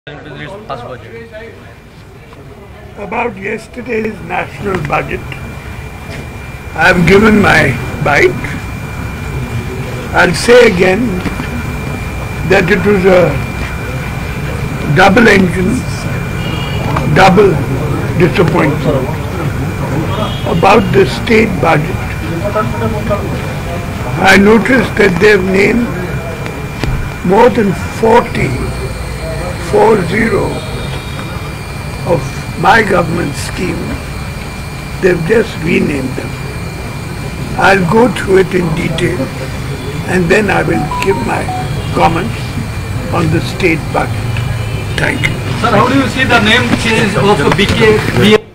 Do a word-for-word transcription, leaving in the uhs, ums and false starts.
About yesterday's national budget, I have given my bite. I'll say again that it was a double engine, double disappointment. About the state budget, I noticed that they've named more than forty four zero of my government schemes. They've just renamed them. I'll go through it in detail and then I will give my comments on the state budget. Thank you. Sir, how do you see the name change of B K?